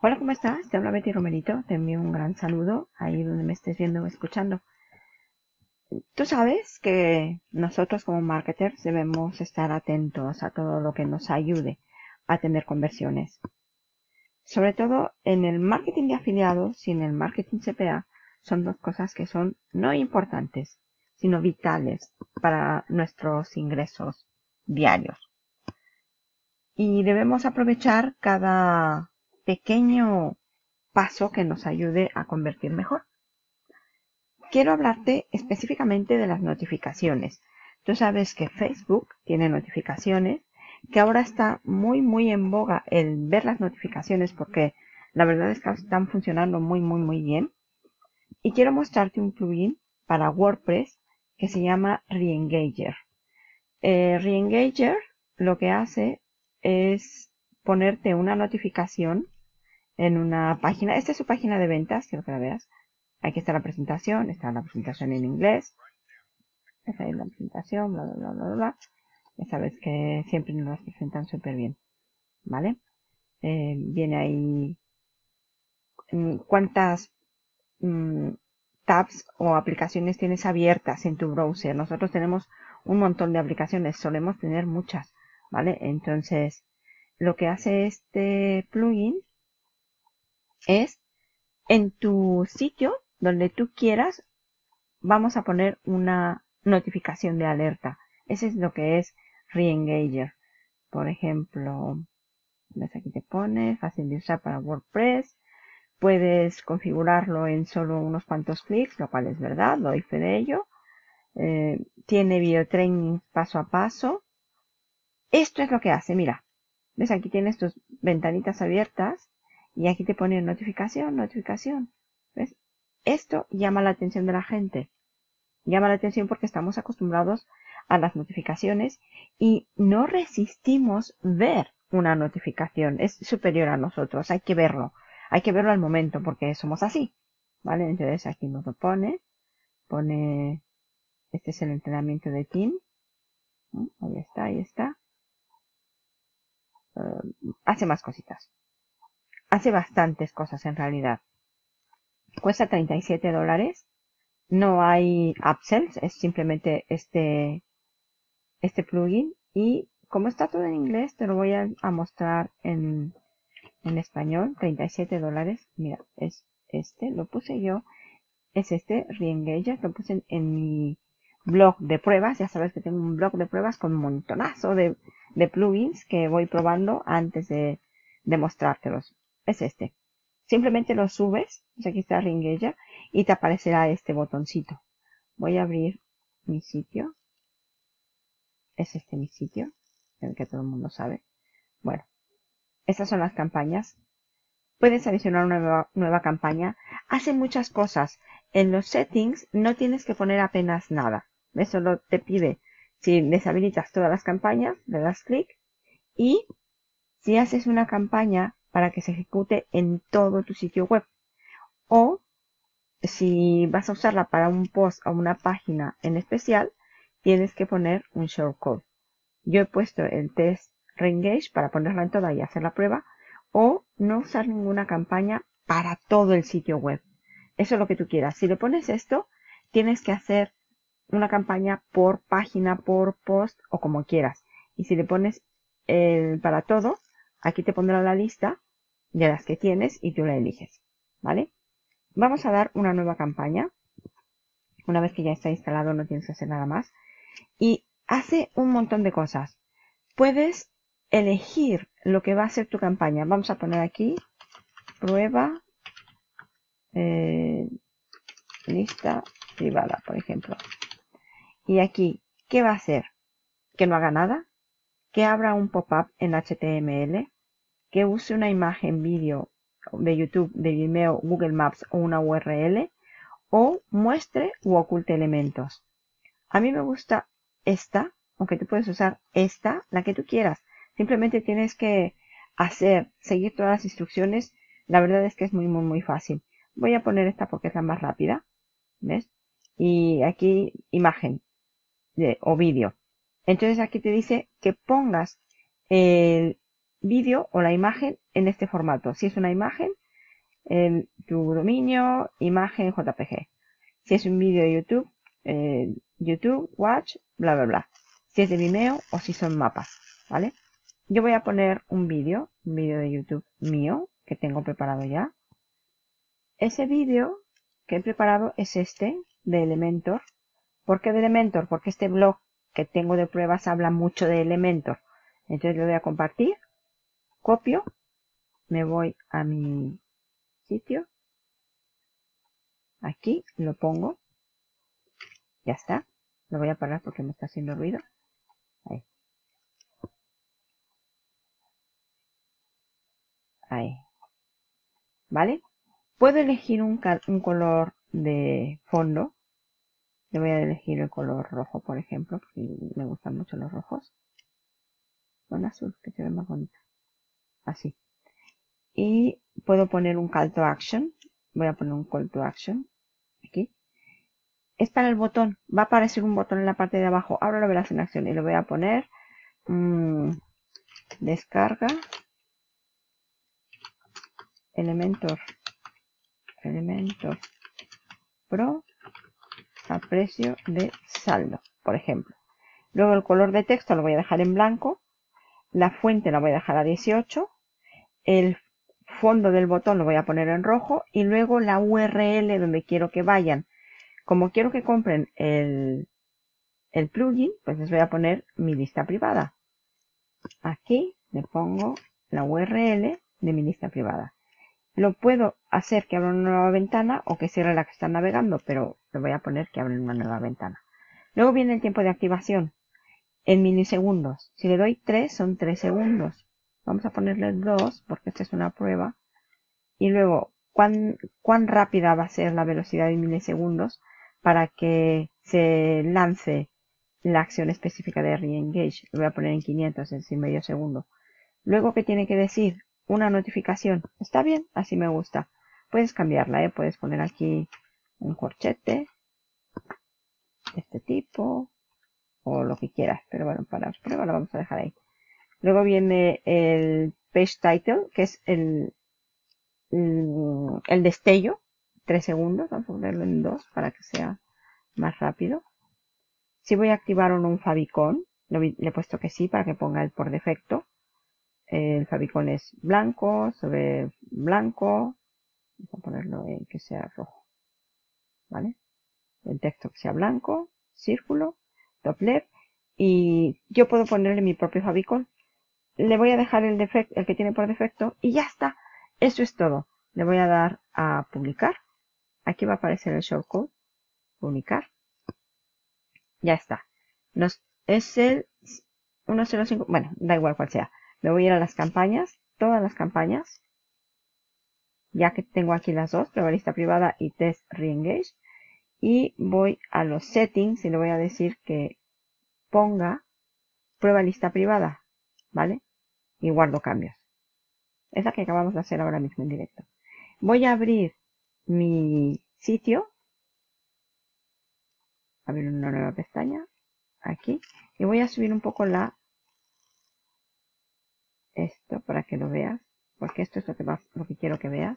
Hola, ¿cómo estás? Te habla Betty Romerito. Te envío un gran saludo ahí donde me estés viendo o escuchando. Tú sabes que nosotros como marketers debemos estar atentos a todo lo que nos ayude a tener conversiones. Sobre todo en el marketing de afiliados y en el marketing CPA son dos cosas que son no importantes, sino vitales para nuestros ingresos diarios. Y debemos aprovechar cada pequeño paso que nos ayude a convertir mejor. Quiero hablarte específicamente de las notificaciones. Tú sabes que Facebook tiene notificaciones, que ahora está muy en boga el ver las notificaciones porque la verdad es que están funcionando muy bien. Y quiero mostrarte un plugin para WordPress que se llama Reengager. Reengager lo que hace es ponerte una notificación en una página. Esta es su página de ventas, quiero que la veas. Aquí está la presentación en inglés. Esa es la presentación, bla. Ya sabes que siempre nos las presentan súper bien, ¿vale? Viene ahí cuántas tabs o aplicaciones tienes abiertas en tu browser. Nosotros tenemos un montón de aplicaciones, solemos tener muchas, ¿vale? Entonces, lo que hace este plugin es en tu sitio donde tú quieras, vamos a poner una notificación de alerta. Ese es lo que es Reengager. Por ejemplo, ves aquí te pone fácil de usar para WordPress. Puedes configurarlo en solo unos cuantos clics, lo cual es verdad, doy fe de ello. Tiene video training paso a paso. Esto es lo que hace, mira. ¿Ves? Aquí tienes tus ventanitas abiertas y aquí te pone notificación. ¿Ves? Esto llama la atención de la gente. Llama la atención porque estamos acostumbrados a las notificaciones y no resistimos ver una notificación. Es superior a nosotros, hay que verlo. Hay que verlo al momento porque somos así. ¿Vale? Entonces aquí nos lo pone. Este es el entrenamiento de Team. Ahí está. Hace más cositas. Hace bastantes cosas en realidad. Cuesta $37. No hay upsells, es simplemente este plugin. Y como está todo en inglés, te lo voy a mostrar en español. $37. Mira, es este, lo puse yo. Es este, Reengager, lo puse en mi blog de pruebas. Ya sabes que tengo un blog de pruebas con un montonazo de plugins que voy probando antes de mostrártelos. Es este. Simplemente lo subes, pues aquí está Reengager, y te aparecerá este botoncito. Voy a abrir mi sitio. Es este mi sitio, el que todo el mundo sabe. Bueno, estas son las campañas. Puedes adicionar una nueva campaña. Hace muchas cosas. En los settings no tienes que poner apenas nada. Eso solo te pide. Si deshabilitas todas las campañas, le das clic. Y si haces una campaña para que se ejecute en todo tu sitio web. O si vas a usarla para un post o una página en especial, tienes que poner un shortcode. Yo he puesto el test Reengage para ponerla en toda y hacer la prueba, o no usar ninguna campaña para todo el sitio web. Eso es lo que tú quieras. Si le pones esto, tienes que hacer una campaña por página, por post o como quieras. Y si le pones el para todo, aquí te pondrá la lista de las que tienes y tú la eliges. ¿Vale? Vamos a dar una nueva campaña. Una vez que ya está instalado no tienes que hacer nada más. Y hace un montón de cosas. Puedes elegir lo que va a ser tu campaña. Vamos a poner aquí prueba lista privada, por ejemplo. Y aquí, ¿qué va a hacer? Que no haga nada, que abra un pop-up en HTML, que use una imagen, vídeo de YouTube, de Vimeo, Google Maps o una URL, o muestre u oculte elementos. A mí me gusta esta, aunque tú puedes usar esta, la que tú quieras. Simplemente tienes que seguir todas las instrucciones. La verdad es que es muy fácil. Voy a poner esta porque es la más rápida. ¿Ves? Y aquí imagen o vídeo. Entonces aquí te dice que pongas el vídeo o la imagen en este formato. Si es una imagen, tu dominio, imagen JPG. Si es un vídeo de YouTube, YouTube, Watch, bla, bla, bla. Si es de Vimeo o si son mapas, ¿vale? Yo voy a poner un vídeo de YouTube mío, que tengo preparado ya. Ese vídeo que he preparado es este, de Elementor. ¿Por qué de Elementor? Porque este blog que tengo de pruebas habla mucho de Elementor. Entonces lo voy a compartir, copio, me voy a mi sitio, aquí lo pongo, ya está. Lo voy a parar porque me está haciendo ruido. Ahí. Ahí. ¿Vale? Puedo elegir un color de fondo. Le voy a elegir el color rojo, por ejemplo, porque me gustan mucho los rojos. Con azul, que se ve más bonito. Así. Y puedo poner un call to action. Voy a poner un call to action. Aquí. Es para el botón. Va a aparecer un botón en la parte de abajo. Ahora lo verás en acción. Y le voy a poner descarga Elementor Pro a precio de saldo, por ejemplo. Luego el color de texto lo voy a dejar en blanco. La fuente la voy a dejar a 18. El fondo del botón lo voy a poner en rojo. Y luego la URL donde quiero que vayan. Como quiero que compren el plugin, pues les voy a poner mi lista privada. Aquí le pongo la URL de mi lista privada. Lo puedo hacer que abra una nueva ventana o que cierre la que está navegando, pero le voy a poner que abra una nueva ventana. Luego viene el tiempo de activación en milisegundos. Si le doy 3, son 3 segundos. Vamos a ponerle 2 porque esta es una prueba. Y luego, ¿cuán rápida va a ser la velocidad en milisegundos para que se lance la acción específica de Reengage? Lo voy a poner en 500, es decir, medio segundo. Luego, ¿qué tiene que decir? Una notificación. Está bien, así me gusta. Puedes cambiarla, puedes poner aquí un corchete de este tipo o lo que quieras. Pero bueno, para prueba lo vamos a dejar ahí. Luego viene el page title, que es el destello. 3 segundos. Vamos a ponerlo en 2 para que sea más rápido. Si voy a activar o no un favicon, le he puesto que sí para que ponga el por defecto. El favicon es blanco sobre blanco. Vamos a ponerlo en que sea rojo. ¿Vale? El texto que sea blanco, círculo, top left. Y yo puedo ponerle mi propio favicon. Le voy a dejar el que tiene por defecto y ya está. Eso es todo. Le voy a dar a publicar. Aquí va a aparecer el shortcode. Publicar. Ya está. Es el 105. Bueno, da igual cual sea. Me voy a ir a las campañas. Todas las campañas. Ya que tengo aquí las dos. Prueba lista privada y test reengage. Y voy a los settings y le voy a decir que ponga prueba lista privada. ¿Vale? Y guardo cambios. Es la que acabamos de hacer ahora mismo en directo. Voy a abrir mi sitio. Abrir una nueva pestaña. Aquí. Y voy a subir un poco esto para que lo veas. Porque esto es lo que quiero que veas.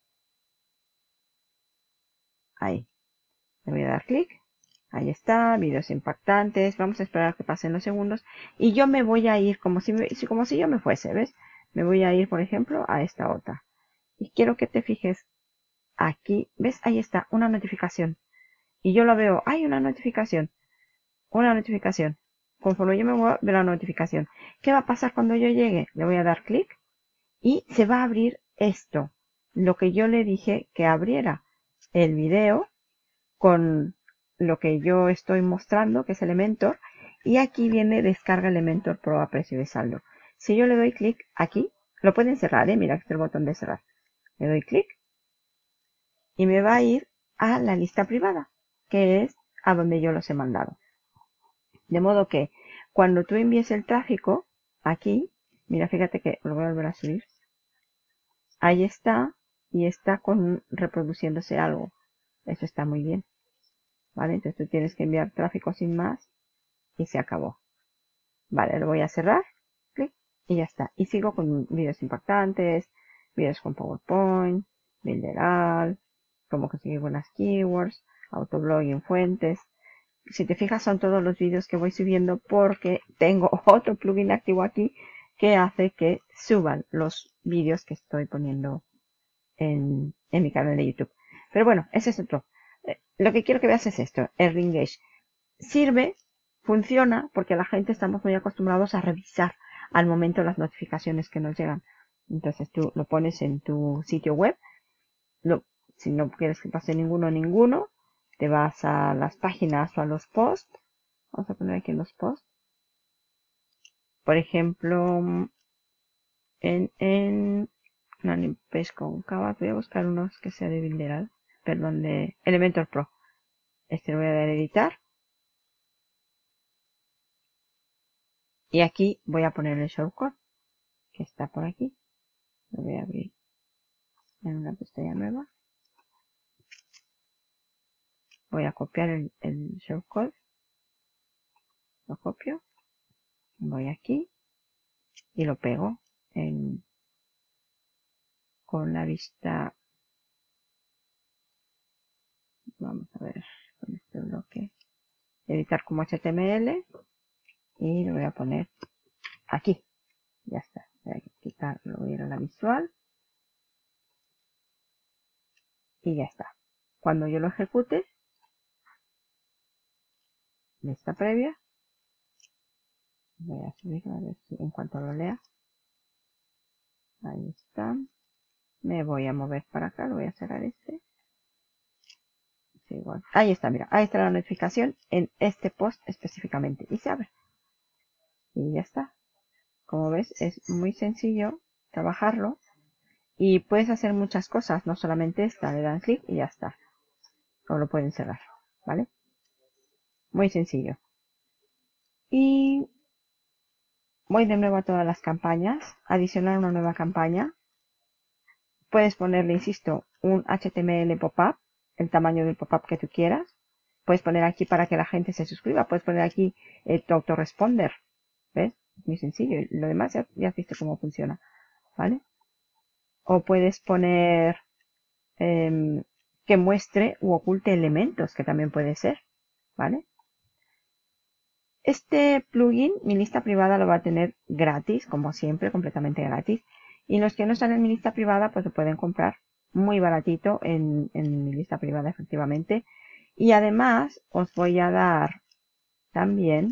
Ahí. Le voy a dar clic. Ahí está. Vídeos impactantes. Vamos a esperar a que pasen los segundos. Y yo me voy a ir como si yo me fuese. ¿Ves? Me voy a ir, por ejemplo, a esta otra. Y quiero que te fijes aquí. ¿Ves? Ahí está. Una notificación. Y yo lo veo. Hay una notificación. Una notificación. Conforme yo me muevo, veo la notificación. ¿Qué va a pasar cuando yo llegue? Le voy a dar clic. Y se va a abrir esto. Lo que yo le dije que abriera. El video con lo que yo estoy mostrando, que es Elementor. Y aquí viene descarga Elementor Pro a precio de saldo. Si yo le doy clic aquí, lo pueden cerrar, mira, aquí está el botón de cerrar. Le doy clic y me va a ir a la lista privada, que es a donde yo los he mandado. De modo que cuando tú envíes el tráfico, aquí, mira, fíjate que lo voy a volver a subir. Ahí está, y está reproduciéndose algo. Eso está muy bien. ¿Vale? Entonces tú tienes que enviar tráfico sin más y se acabó. Vale, lo voy a cerrar. Clic. Y ya está. Y sigo con vídeos impactantes, vídeos con PowerPoint, Builderal, cómo conseguir buenas keywords, autoblogging, fuentes. Si te fijas, son todos los vídeos que voy subiendo porque tengo otro plugin activo aquí que hace que suban los vídeos que estoy poniendo en mi canal de YouTube. Pero bueno, ese es otro. Lo que quiero que veas es esto, el Reengage. Sirve, funciona, porque la gente estamos muy acostumbrados a revisar al momento las notificaciones que nos llegan. Entonces tú lo pones en tu sitio web. Si no quieres que pase ninguno, te vas a las páginas o a los posts. Vamos a poner aquí en los posts. Por ejemplo, en landing page con Canvas, voy a buscar unos que sea de Builderal, perdón, de Elementor Pro. Este lo voy a dar a editar. Y aquí voy a poner el shortcut que está por aquí. Lo voy a abrir en una pestaña nueva. Voy a copiar el shortcut. Lo copio. Voy aquí. Y lo pego con la vista. Vamos a ver con este bloque. Editar como HTML. Y lo voy a poner aquí. Ya está. Voy a quitarlo, voy a ir a la visual. Y ya está. Cuando yo lo ejecute, lista previa, voy a subirlo a ver si en cuanto lo lea. Ahí está. Me voy a mover para acá, lo voy a cerrar este. Sí, igual. Ahí está, mira, ahí está la notificación en este post específicamente. Y se abre. Y ya está. Como ves, es muy sencillo trabajarlo. Y puedes hacer muchas cosas, no solamente esta, le dan clic y ya está. O lo pueden cerrar, ¿vale? Muy sencillo. Y voy de nuevo a todas las campañas, adicionar una nueva campaña. Puedes ponerle, insisto, un HTML pop-up, el tamaño del pop-up que tú quieras. Puedes poner aquí para que la gente se suscriba. Puedes poner aquí tu autoresponder. ¿Ves? Es muy sencillo. Y lo demás ya has visto cómo funciona. ¿Vale? O puedes poner que muestre u oculte elementos, que también puede ser. ¿Vale? Este plugin, mi lista privada, lo va a tener gratis, como siempre, completamente gratis. Y los que no están en mi lista privada, pues lo pueden comprar muy baratito en mi lista privada, efectivamente. Y además, os voy a dar también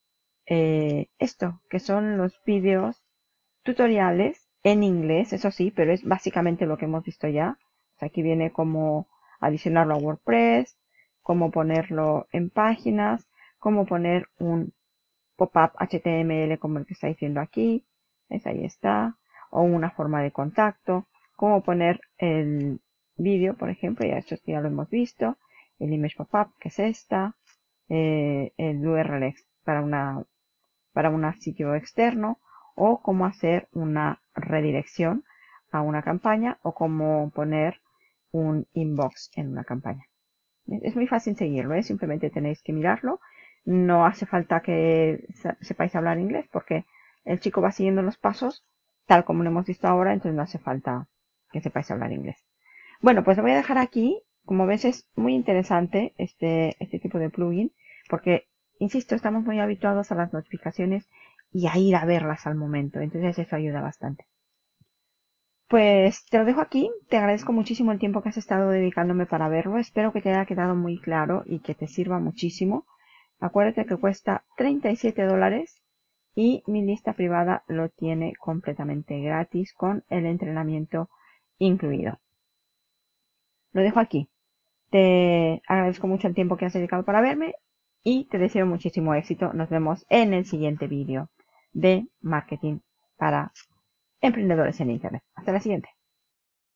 esto, que son los vídeos tutoriales en inglés, eso sí, pero es básicamente lo que hemos visto ya. O sea, aquí viene cómo adicionarlo a WordPress, cómo ponerlo en páginas, cómo poner un pop-up HTML como el que está diciendo aquí, ahí está, o una forma de contacto, cómo poner el vídeo, por ejemplo, ya esto ya lo hemos visto, el image pop-up, que es esta, el URL para un sitio externo, o cómo hacer una redirección a una campaña, o cómo poner un inbox en una campaña. Es muy fácil seguirlo, simplemente tenéis que mirarlo. No hace falta que sepáis hablar inglés porque el chico va siguiendo los pasos tal como lo hemos visto ahora, entonces no hace falta que sepáis hablar inglés. Bueno, pues lo voy a dejar aquí. Como ves, es muy interesante este tipo de plugin porque, insisto, estamos muy habituados a las notificaciones y a ir a verlas al momento, entonces eso ayuda bastante. Pues te lo dejo aquí, te agradezco muchísimo el tiempo que has estado dedicándome para verlo, espero que te haya quedado muy claro y que te sirva muchísimo. Acuérdate que cuesta $37 y mi lista privada lo tiene completamente gratis con el entrenamiento incluido. Lo dejo aquí, te agradezco mucho el tiempo que has dedicado para verme y te deseo muchísimo éxito. Nos vemos en el siguiente vídeo de marketing para emprendedores en Internet. Hasta la siguiente.